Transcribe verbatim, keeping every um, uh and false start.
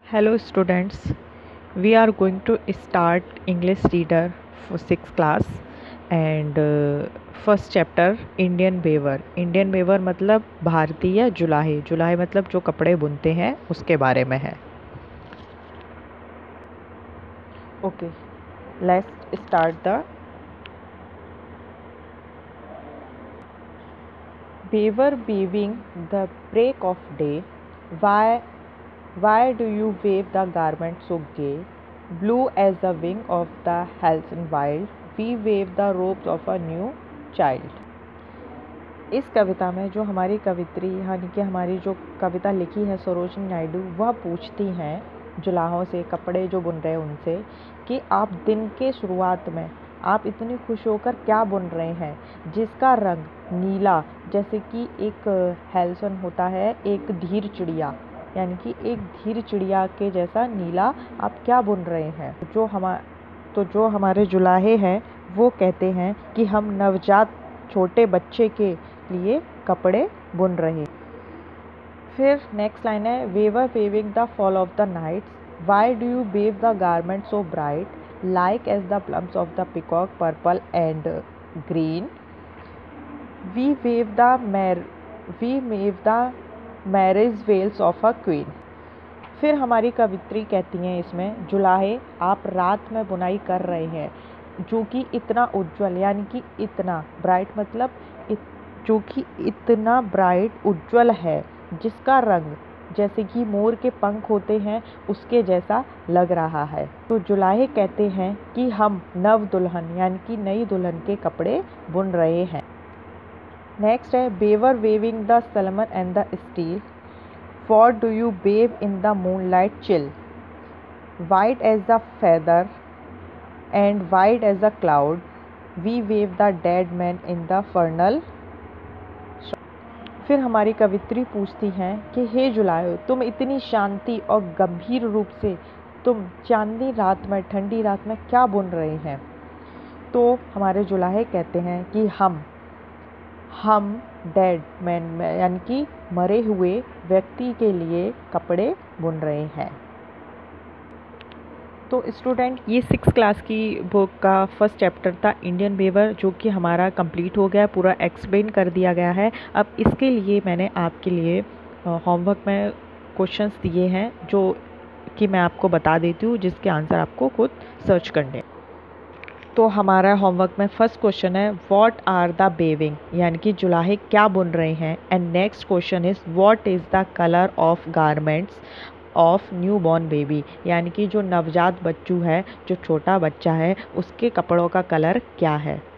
Hello students, we are going to start English reader for sixth class and uh, first chapter Indian weaver. Indian weaver मतलब भारतीय जुलाहे. जुलाहे मतलब जो कपड़े बुनते हैं उसके बारे में है. Okay, let's start the weaver weaving the break of day. Why Why do you wave the garment so gay? Blue as the wing of the halcyon wild, we wave the robes of a new child. इस कविता में जो हमारी कवित्री यानी कि हमारी जो कविता लिखी है सरोजिनी नायडू, वह पूछती हैं जुलाहों से, कपड़े जो बुन रहे हैं उनसे, कि आप दिन के शुरुआत में आप इतनी खुश होकर क्या बुन रहे हैं जिसका रंग नीला, जैसे कि एक हेल्सन होता है, एक धीर चिड़िया, यानी कि एक धीर चिड़िया के जैसा नीला आप क्या बुन रहे हैं. जो हमा तो जो हमारे जुलाहे हैं वो कहते हैं कि हम नवजात छोटे बच्चे के लिए कपड़े बुन रहे. फिर नेक्स्ट लाइन है, weaver weaving the fall of the nights, why do you weave the garment so bright, like as the plumes of the peacock purple and green, we weave the mar we weave the marriage veils of a queen. फिर हमारी कवित्री कहती हैं इसमें, जुलाहे आप रात में बुनाई कर रहे हैं जो कि इतना उज्जवल, यानी कि इतना ब्राइट मतलब इत, जो कि इतना ब्राइट उज्जवल है, जिसका रंग जैसे कि मोर के पंख होते हैं उसके जैसा लग रहा है. तो जुलाहे कहते हैं कि हम नव दुल्हन यानी कि नई दुल्हन के कपड़े बुन रहे हैं. नेक्स्ट है, weaver weaving the solemn and the still, what do you weave in the moon light chill, white as the feather and white as the cloud, we weave the dead man in the funeral. फिर हमारी कवित्री पूछती हैं कि हे जुलाहे, तुम इतनी शांति और गंभीर रूप से तुम चांदनी रात में, ठंडी रात में क्या बुन रहे हैं. तो हमारे जुलाहे कहते हैं कि हम हम डेड मैन यानी कि मरे हुए व्यक्ति के लिए कपड़े बुन रहे हैं. तो स्टूडेंट, ये सिक्स क्लास की बुक का फर्स्ट चैप्टर था इंडियन वेवर, जो कि हमारा कंप्लीट हो गया, पूरा एक्सप्लेन कर दिया गया है. अब इसके लिए मैंने आपके लिए होमवर्क में क्वेश्चंस दिए हैं जो कि मैं आपको बता देती हूँ, जिसके आंसर आपको खुद सर्च करने. तो हमारा होमवर्क में फर्स्ट क्वेश्चन है, व्हाट आर द वेविंग, यानी कि जुलाहे क्या बुन रहे हैं. And next question is, what is the colour of garments of new born baby, यानी कि जो नवजात बच्चू है, जो छोटा बच्चा है, उसके कपड़ों का कलर क्या है.